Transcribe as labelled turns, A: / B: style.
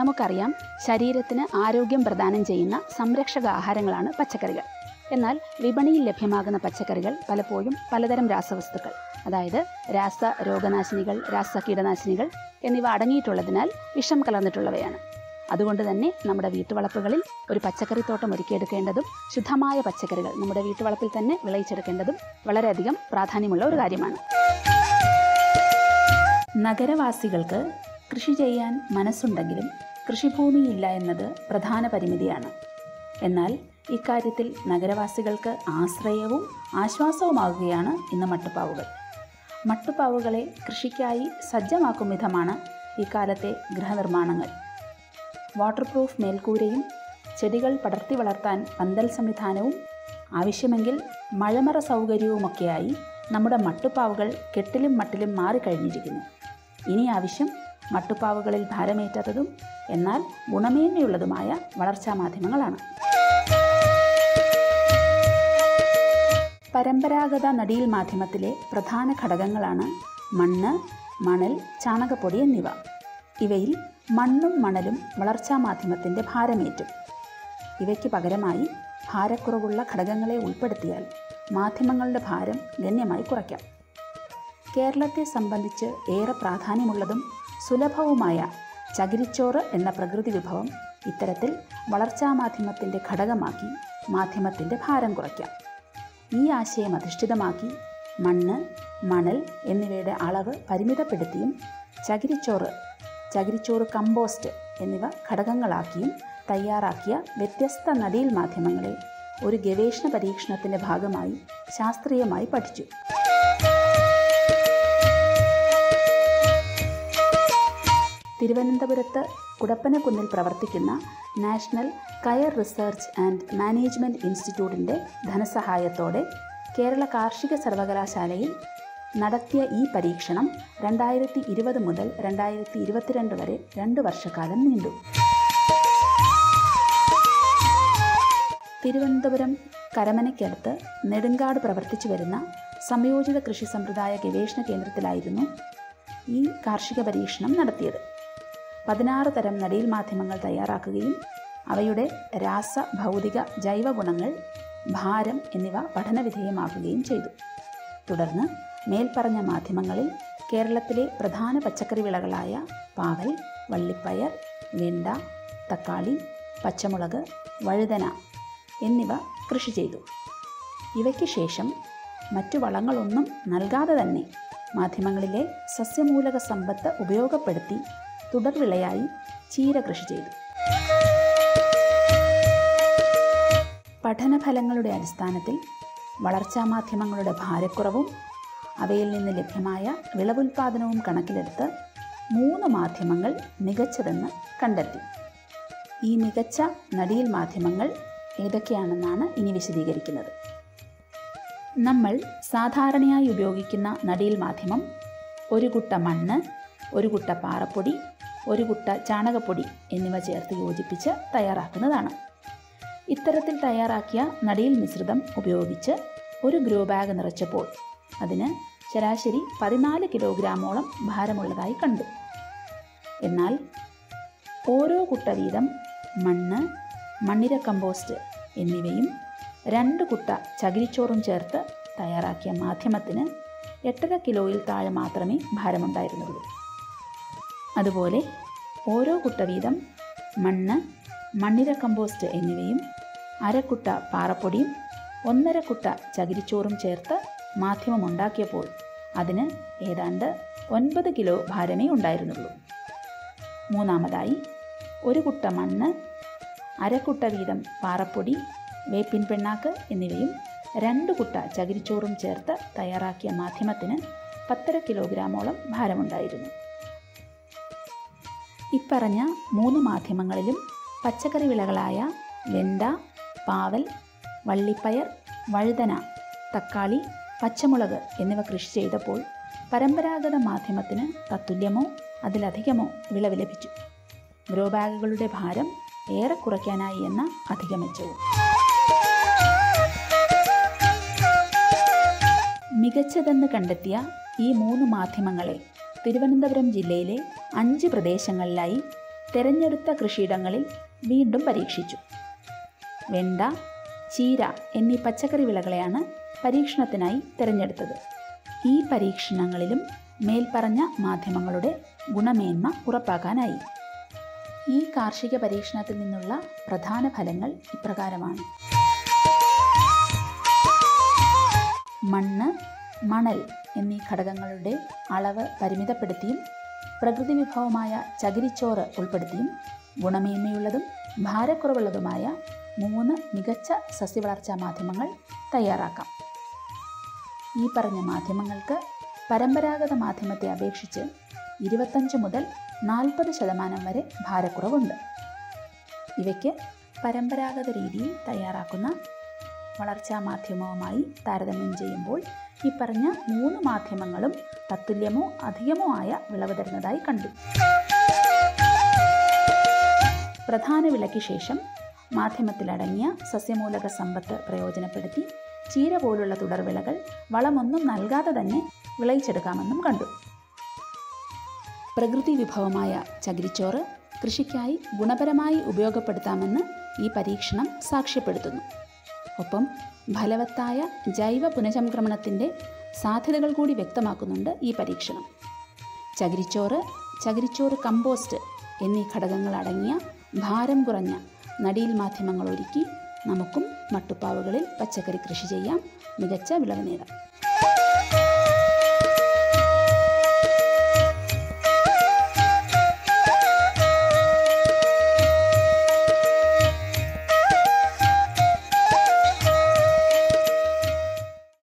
A: നമുക്കറിയാം, ശരീരത്തിന് ആരോഗ്യം പ്രദാനം ചെയ്യുന്ന സംരക്ഷക ആഹാരങ്ങളാണ് പച്ചക്കറികൾ. എന്നാൽ വിപണിയിൽ ലഭ്യമാകുന്ന പച്ചക്കറികൾ പലപ്പോഴും പലതരം രാസവസ്തുക്കൾ, അതായത് രാസ രോഗനാശിനികൾ, രാസ കീടനാശിനികൾ എന്നിവ അടങ്ങിയിട്ടുള്ളതിനാൽ വിഷം കലർന്നിട്ടുള്ളവയാണ്. അതുകൊണ്ട് തന്നെ നമ്മുടെ വീട്ടുവളപ്പുകളിൽ ഒരു പച്ചക്കറിത്തോട്ടം ഒരുക്കിയെടുക്കേണ്ടതും ശുദ്ധമായ പച്ചക്കറികൾ നമ്മുടെ വീട്ടുവളപ്പിൽ തന്നെ വിളയിച്ചെടുക്കേണ്ടതും വളരെയധികം പ്രാധാന്യമുള്ള ഒരു കാര്യമാണ്. നഗരവാസികൾക്ക് കൃഷി ചെയ്യാൻ മനസ്സുണ്ടെങ്കിലും കൃഷിഭൂമിയില്ല എന്നത് പ്രധാന പരിമിതിയാണ്. എന്നാൽ ഇക്കാര്യത്തിൽ നഗരവാസികൾക്ക് ആശ്രയവും ആശ്വാസവുമാകുകയാണ് ഇന്ന് മട്ടുപ്പാവുകൾ. മട്ടുപ്പാവുകളെ കൃഷിക്കായി സജ്ജമാക്കും വിധമാണ് ഇക്കാലത്തെ ഗൃഹനിർമ്മാണങ്ങൾ. വാട്ടർ പ്രൂഫ് മേൽക്കൂരയും ചെടികൾ പടർത്തി വളർത്താൻ പന്തൽ സംവിധാനവും ആവശ്യമെങ്കിൽ മഴമറ സൗകര്യവുമൊക്കെയായി നമ്മുടെ മട്ടുപ്പാവുകൾ കെട്ടിലും മട്ടിലും മാറിക്കഴിഞ്ഞിരിക്കുന്നു. ഇനി ആവശ്യം മട്ടുപ്പാവുകളിൽ ഭാരമേറ്റാത്തതും എന്നാൽ ഗുണമേന്മയുള്ളതുമായ വളർച്ചാ മാധ്യമങ്ങളാണ്. പരമ്പരാഗത നടീൽ മാധ്യമത്തിലെ പ്രധാന ഘടകങ്ങളാണ് മണ്ണ്, മണൽ, ചാണകപ്പൊടി എന്നിവ. ഇവയിൽ മണ്ണും മണലും വളർച്ചാ മാധ്യമത്തിൻ്റെ ഭാരമേറ്റും. ഇവയ്ക്ക് പകരമായി ഭാരക്കുറവുള്ള ഘടകങ്ങളെ ഉൾപ്പെടുത്തിയാൽ മാധ്യമങ്ങളുടെ ഭാരം ഗണ്യമായി കുറയ്ക്കാം. കേരളത്തെ സംബന്ധിച്ച് ഏറെ പ്രാധാന്യമുള്ളതും സുലഭവുമായ ചകിരിച്ചോറ് എന്ന പ്രകൃതി വിഭവം ഇത്തരത്തിൽ വളർച്ചാ മാധ്യമത്തിൻ്റെ ഘടകമാക്കി മാധ്യമത്തിൻ്റെ ഭാരം കുറയ്ക്കാം. ഈ ആശയം അധിഷ്ഠിതമാക്കി മണ്ണ്, മണൽ എന്നിവയുടെ അളവ് പരിമിതപ്പെടുത്തിയും ചകിരിച്ചോറ് കമ്പോസ്റ്റ് എന്നിവ ഘടകങ്ങളാക്കിയും തയ്യാറാക്കിയ വ്യത്യസ്ത നടീൽ മാധ്യമങ്ങളെ ഒരു ഗവേഷണ പരീക്ഷണത്തിൻ്റെ ഭാഗമായി ശാസ്ത്രീയമായി പഠിച്ചു. തിരുവനന്തപുരത്ത് കുടപ്പനക്കുന്നിൽ പ്രവർത്തിക്കുന്ന national coir research and management ഇൻസ്റ്റിറ്റ്യൂട്ടിൻ്റെ ധനസഹായത്തോടെ കേരള കാർഷിക സർവകലാശാലയിൽ നടത്തിയ ഈ പരീക്ഷണം 2020 മുതൽ 2022 വരെ 2 വർഷക്കാലം നീണ്ടു. തിരുവനന്തപുരം കരമനയ്ക്കടുത്ത് നെടുങ്കാട് പ്രവർത്തിച്ചു വരുന്ന സംയോജിത കൃഷി സമ്പ്രദായ ഗവേഷണ കേന്ദ്രത്തിലായിരുന്നു ഈ കാർഷിക പരീക്ഷണം നടത്തിയത്. 16 തരം നടീൽ മാധ്യമങ്ങൾ തയ്യാറാക്കുകയും അവയുടെ രാസ, ഭൗതിക, ജൈവ ഗുണങ്ങൾ, ഭാരം എന്നിവ പഠനവിധേയമാക്കുകയും ചെയ്തു. തുടർന്ന് മേൽപ്പറഞ്ഞ മാധ്യമങ്ങളിൽ കേരളത്തിലെ പ്രധാന പച്ചക്കറി വിളകളായ പാവൽ, വള്ളിപ്പയർ, വെണ്ട, തക്കാളി, പച്ചമുളക്, വഴുതന എന്നിവ കൃഷി ചെയ്തു. ഇവയ്ക്ക് ശേഷം മറ്റു വളങ്ങളൊന്നും നൽകാതെ തന്നെ മാധ്യമങ്ങളിലെ സസ്യമൂലക സമ്പത്ത് ഉപയോഗപ്പെടുത്തി തുടർവിളയായി ചീര കൃഷി ചെയ്തു. പഠനഫലങ്ങളുടെ അടിസ്ഥാനത്തിൽ വളർച്ചാ മാധ്യമങ്ങളുടെ ഭാരക്കുറവും അവയിൽ നിന്ന് ലഭ്യമായ വിളവുൽപാദനവും കണക്കിലെടുത്ത് 3 മാധ്യമങ്ങൾ മികച്ചതെന്ന് കണ്ടെത്തി. ഈ മികച്ച നടീൽ മാധ്യമങ്ങൾ ഏതൊക്കെയാണെന്നാണ് ഇനി വിശദീകരിക്കുന്നത്. നമ്മൾ സാധാരണയായി ഉപയോഗിക്കുന്ന നടീൽ മാധ്യമം ഒരു കുട്ട മണ്ണ്, ഒരു കുട്ട പാറപ്പൊടി, ഒരു കുട്ട ചാണകപ്പൊടി എന്നിവ ചേർത്ത് യോജിപ്പിച്ച് തയ്യാറാക്കുന്നതാണ്. ഇത്തരത്തിൽ തയ്യാറാക്കിയ നടീൽ മിശ്രിതം ഉപയോഗിച്ച് ഒരു ഗ്രോ ബാഗ് നിറച്ചപ്പോൾ അതിന് ശരാശരി 14 കിലോഗ്രാമോളം ഭാരമുള്ളതായി കണ്ടു. എന്നാൽ ഓരോ കുട്ട വീതം മണ്ണ്, മണ്ണിര കമ്പോസ്റ്റ് എന്നിവയും 2 കുട്ട ചകിരിച്ചോറും ചേർത്ത് തയ്യാറാക്കിയ മാധ്യമത്തിന് 8.5 കിലോയിൽ താഴെ മാത്രമേ ഭാരമുണ്ടായിരുന്നുള്ളൂ. അതുപോലെ ഓരോ കുട്ട വീതം മണ്ണ്, മണ്ണിര കമ്പോസ്റ്റ് എന്നിവയും 1/2 കുട്ട പാറപ്പൊടിയും 1.5 കുട്ട ചകിരിച്ചോറും ചേർത്ത് മാധ്യമം ഉണ്ടാക്കിയപ്പോൾ അതിന് ഏതാണ്ട് 9 കിലോ ഭാരമേ ഉണ്ടായിരുന്നുള്ളൂ. മൂന്നാമതായി 1 കുട്ട മണ്ണ്, 1/2 കുട്ട വീതം പാറപ്പൊടി, വേപ്പിൻ പിണ്ണാക്ക് എന്നിവയും 2 കുട്ട ചകിരിച്ചോറും ചേർത്ത് തയ്യാറാക്കിയ മാധ്യമത്തിന് 10.5 കിലോഗ്രാമോളം ഭാരമുണ്ടായിരുന്നു. ഇപ്പറഞ്ഞ 3 മാധ്യമങ്ങളിലും പച്ചക്കറി വിളകളായ വെണ്ട, പാവൽ, വള്ളിപ്പയർ, വഴുതന, തക്കാളി, പച്ചമുളക് എന്നിവ കൃഷി ചെയ്തപ്പോൾ പരമ്പരാഗത മാധ്യമത്തിന് തത്തുല്യമോ അതിലധികമോ വിളവ് ലഭിച്ചു. ഗ്രോ ബാഗുകളുടെ ഭാരം ഏറെ കുറയ്ക്കാനായി എന്ന അധിക മെച്ചവും. മികച്ചതെന്ന് കണ്ടെത്തിയ ഈ 3 മാധ്യമങ്ങളെ തിരുവനന്തപുരം ജില്ലയിലെ 5 പ്രദേശങ്ങളിലായി തിരഞ്ഞെടുത്ത കൃഷിയിടങ്ങളിൽ വീണ്ടും പരീക്ഷിച്ചു. വെണ്ട, ചീര എന്നീ പച്ചക്കറി വിളകളെയാണ് പരീക്ഷണത്തിനായി തിരഞ്ഞെടുത്തത്. ഈ പരീക്ഷണങ്ങളിലും മേൽപ്പറഞ്ഞ മാധ്യമങ്ങളുടെ ഗുണമേന്മ ഉറപ്പാക്കാനായി. ഈ കാർഷിക പരീക്ഷണത്തിൽ നിന്നുള്ള പ്രധാന ഫലങ്ങൾ ഇപ്രകാരമാണ്. മണ്ണ്, മണൽ എന്നീ ഘടകങ്ങളുടെ അളവ് പരിമിതപ്പെടുത്തിയും പ്രകൃതി വിഭവമായ ചകിരിച്ചോറ് ഉൾപ്പെടുത്തിയും ഗുണമേന്മയുള്ളതും ഭാരക്കുറവുള്ളതുമായ 3 മികച്ച സസ്യവളർച്ചാ മാധ്യമങ്ങൾ തയ്യാറാക്കാം. ഈ പറഞ്ഞ മാധ്യമങ്ങൾക്ക് പരമ്പരാഗത മാധ്യമത്തെ അപേക്ഷിച്ച് 25 മുതൽ 40% വരെ ഭാരക്കുറവുണ്ട്. ഇവയ്ക്ക് പരമ്പരാഗത രീതിയിൽ തയ്യാറാക്കുന്ന വളർച്ചാ മാധ്യമവുമായി താരതമ്യം ചെയ്യുമ്പോൾ ഈ പറഞ്ഞ 3 മാധ്യമങ്ങളും തത്തുല്യമോ അധികമോ ആയ വിളവ് തരുന്നതായി കണ്ടു. പ്രധാന വിളയ്ക്ക് ശേഷം മാധ്യമത്തിലടങ്ങിയ സസ്യമൂലക സമ്പത്ത് പ്രയോജനപ്പെടുത്തി ചീര പോലുള്ള തുടർവിളകൾ വളമൊന്നും നൽകാതെ തന്നെ വിളയിച്ചെടുക്കാമെന്നും കണ്ടു. പ്രകൃതി വിഭവമായ ചകിരിച്ചോറ് കൃഷിക്കായി ഗുണപരമായി ഉപയോഗപ്പെടുത്താമെന്ന് ഈ പരീക്ഷണം സാക്ഷ്യപ്പെടുത്തുന്നു. ഒപ്പം ഫലവത്തായ ജൈവ പുനഃചംക്രമണത്തിൻ്റെ സാധ്യതകൾ കൂടി വ്യക്തമാക്കുന്നുണ്ട് ഈ പരീക്ഷണം. ചകിരിച്ചോറ് കമ്പോസ്റ്റ് എന്നീ ഘടകങ്ങൾ അടങ്ങിയ ഭാരം കുറഞ്ഞ നടീൽ മാധ്യമങ്ങൾ ഒരുക്കി നമുക്കും മട്ടുപ്പാവുകളിൽ പച്ചക്കറി കൃഷി ചെയ്യാം, മികച്ച വിളവ് നേടാം.